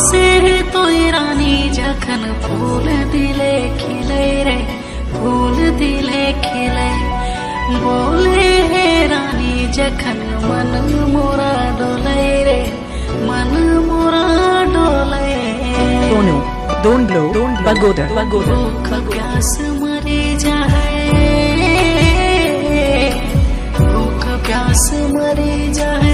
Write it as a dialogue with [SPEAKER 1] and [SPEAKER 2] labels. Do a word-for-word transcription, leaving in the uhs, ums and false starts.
[SPEAKER 1] से तो रानी जखन फूल दिले खिले रे फूल दिले खिले बोले हे रानी जखन मन मोरा डोले रे मन मोरा डोले
[SPEAKER 2] दोनों don't blow don't pagoda pagoda
[SPEAKER 1] भूख प्यास मरे जाए भूख प्यास मरे जाए